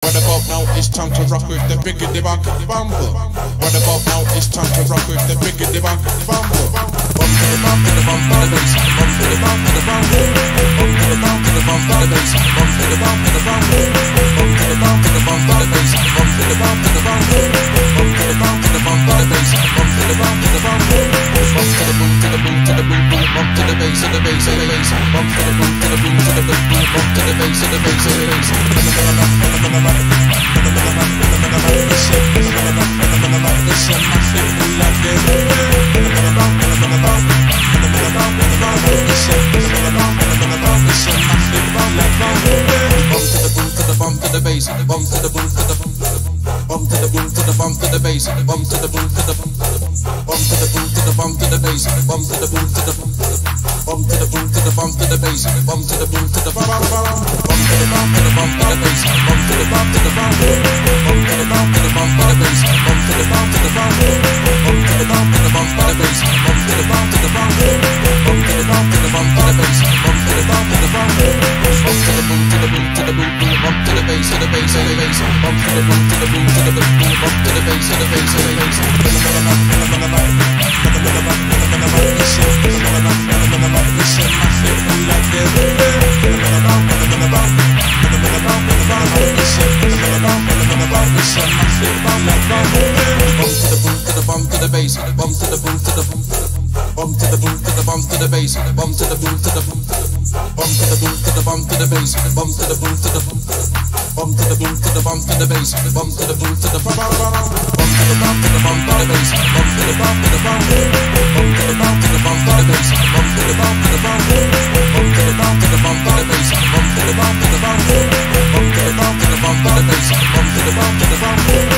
What about now? It's time to rock with the biggity Buck Bumble. What about now? It's time to rock with the biggity Buck Bumble. Bump to the bump to the bump to the bass. Bump to the bump to the bump. Bump to the bump to the bump to the bass. Bump to the bump to the bump. Bump to the bump to the bump to the bass. Bump to the bump to the bump. Bump to the bump to the bump to the bass. Bump to the bump to the bump. Bump to the boom to the boom to the boom boom. Bump to the bass to the bass to the bass. Bump to the boom to the boom to the boom boom. Bump to the bass to the bass to the bass. Bump to the bass, bump to the boom to the bump to the boom to the bump to the bass, bump to the boom to the bump to the boom to the bump to the bass, bump to the boom to the bump to the boom to the bump to the bass, bump to the boom to the bump to the bump to the bump to the bass, bump to the bump to the bump to the bump to the bump to the bass, bump to the bump to the bump to the bump to the bump to the bass, bump to the bump to the bump to the bump to the bump to the bass, bump to the bump to the bump to the boom to the boom to the boom boom, bump to the bass to the bass to the bass, bump to the boom to the boom to the boom boom, bump to the bass to the bass to the bass. Bump to the bass, bump to the boom to the bump to the boom to the bump to the bass, bump to the boom to the bump to the boom to the bump to the bass, bump to the boom to the bump to the boom to the bump to the bass, bump to the boom to the bump to the bump to the bump to the bass, bump to the bump to the bump to the bump to the bump to the bass, bump to the bump to the bump to the bump to the bump to the bass, bump to the bump to the bump to the bump to the bump to the bass, bump to the bump to the bump